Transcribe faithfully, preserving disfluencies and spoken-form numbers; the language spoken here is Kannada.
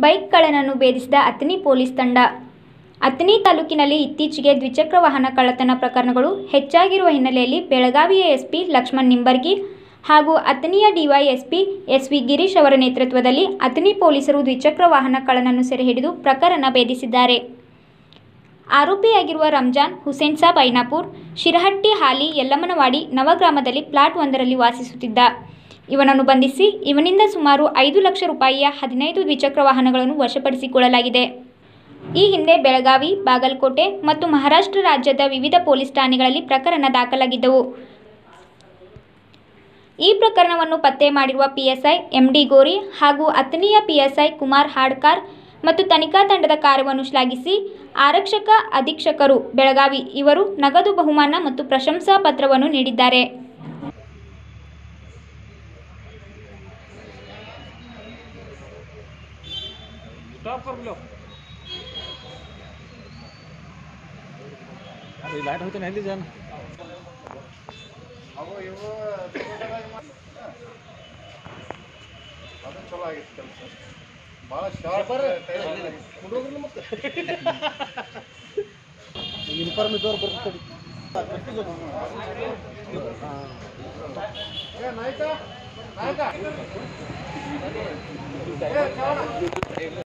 ಬೈಕ್ ಕಳ್ಳನನ್ನು ಭೇದಿಸಿದ ಅಥಣಿ ಪೊಲೀಸ್ ತಂಡ. ಅಥಣಿ ತಾಲೂಕಿನಲ್ಲಿ ಇತ್ತೀಚೆಗೆ ದ್ವಿಚಕ್ರ ವಾಹನ ಕಳ್ಳತನ ಪ್ರಕರಣಗಳು ಹೆಚ್ಚಾಗಿರುವ ಹಿನ್ನೆಲೆಯಲ್ಲಿ ಬೆಳಗಾವಿಯ ಎಸ್ಪಿ ಲಕ್ಷ್ಮಣ್ ನಿಂಬರ್ಗಿ ಹಾಗೂ ಅಥಣಿಯ ಡಿವೈಎಸ್ಪಿ ಎಸ್ ವಿ ಗಿರೀಶ್ ಅವರ ನೇತೃತ್ವದಲ್ಲಿ ಅಥಣಿ ಪೊಲೀಸರು ದ್ವಿಚಕ್ರ ವಾಹನ ಕಳ್ಳನನ್ನು ಸೆರೆ ಹಿಡಿದು ಪ್ರಕರಣ ಭೇದಿಸಿದ್ದಾರೆ. ಆರೋಪಿಯಾಗಿರುವ ರಂಜಾನ್ ಹುಸೇನ್ ಸಾಬ್ ಐನಾಪುರ್, ಶಿರಹಟ್ಟಿ, ಹಾಲಿ, ಯಲ್ಲಮ್ಮನವಾಡಿ, ನವಗ್ರಾಮದಲ್ಲಿ ಪ್ಲಾಟ್ ಒಂದರಲ್ಲಿ ವಾಸಿಸುತ್ತಿದ್ದ. ಇವನನ್ನು ಬಂಧಿಸಿ ಇವನಿಂದ ಸುಮಾರು ಐದು ಲಕ್ಷ ರೂಪಾಯಿಯ ಹದಿನೈದು ದ್ವಿಚಕ್ರ ವಾಹನಗಳನ್ನು ವಶಪಡಿಸಿಕೊಳ್ಳಲಾಗಿದೆ. ಈ ಹಿಂದೆ ಬೆಳಗಾವಿ, ಬಾಗಲಕೋಟೆ ಮತ್ತು ಮಹಾರಾಷ್ಟ್ರ ರಾಜ್ಯದ ವಿವಿಧ ಪೊಲೀಸ್ ಠಾಣೆಗಳಲ್ಲಿ ಪ್ರಕರಣ ದಾಖಲಾಗಿದ್ದವು. ಈ ಪ್ರಕರಣವನ್ನು ಪತ್ತೆ ಮಾಡಿರುವ ಪಿಎಸ್ಐ ಎಂಡಿ ಗೋರಿ ಹಾಗೂ ಅಥಣಿಯ ಪಿಎಸ್ಐ ಕುಮಾರ್ ಹಾಡ್ಕಾರ್ ಮತ್ತು ತನಿಖಾ ತಂಡದ ಕಾರ್ಯವನ್ನು ಶ್ಲಾಘಿಸಿ ಆರಕ್ಷಕ ಅಧೀಕ್ಷಕರು ಬೆಳಗಾವಿ ಇವರು ನಗದು ಬಹುಮಾನ ಮತ್ತು ಪ್ರಶಂಸಾ ಪತ್ರವನ್ನು ನೀಡಿದ್ದಾರೆ. स्टॉप कर लो. अरे लाइट होते नहीं जान. अगो इव ಅದನ್ನ ಚಲೋ ಆಗಿತ್ತು ಕೆಲಸ. ಬಹಳ ಶಾರ್ಪ್ ಹುಡುಗರು ಮತ್ತೆ ಯೂನಿಫಾರ್ಮ್ ಇದ್ದವ್ರು ಬರ್ತಾರೆ. ಏ ನಾಯ್ಕ ನಾಯ್ಕ